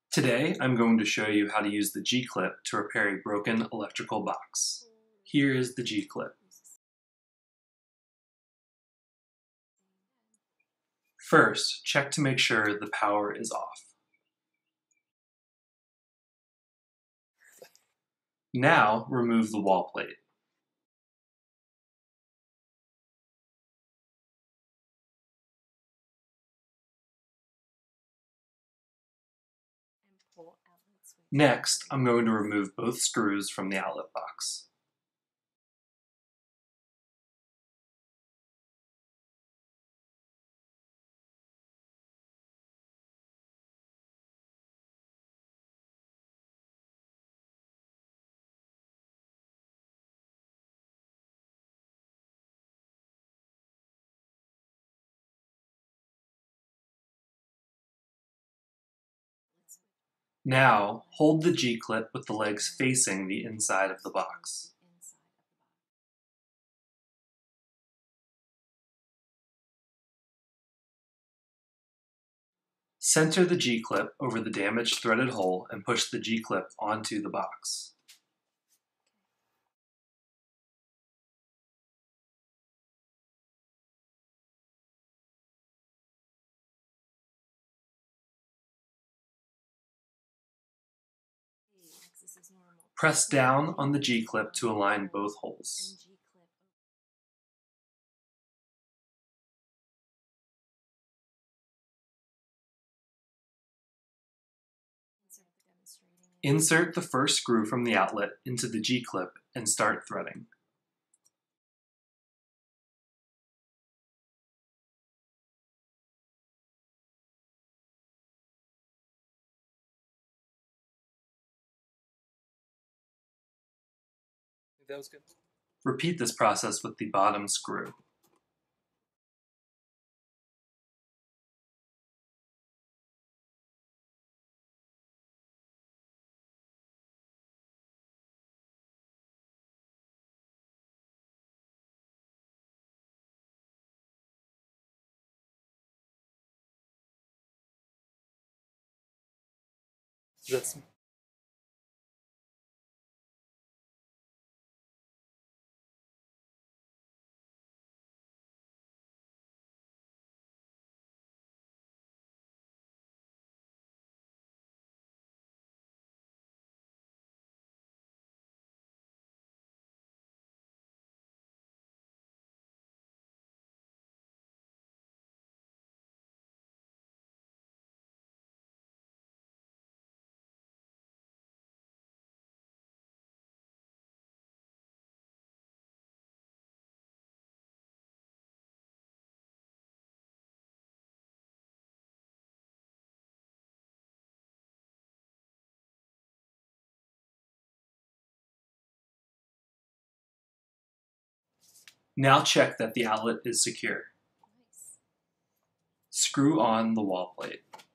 Today, I'm going to show you how to use the G-clip to repair a broken electrical box. Here is the G-clip. First, check to make sure the power is off. Now, remove the wall plate. Next, I'm going to remove both screws from the outlet box. Now, hold the G-clip with the legs facing the inside of the box. Center the G-clip over the damaged threaded hole and push the G-clip onto the box. Press down on the G-clip to align both holes. Insert the first screw from the outlet into the G-clip and start threading. That was good. Repeat this process with the bottom screw. That's Now check that the outlet is secure. Screw on the wall plate.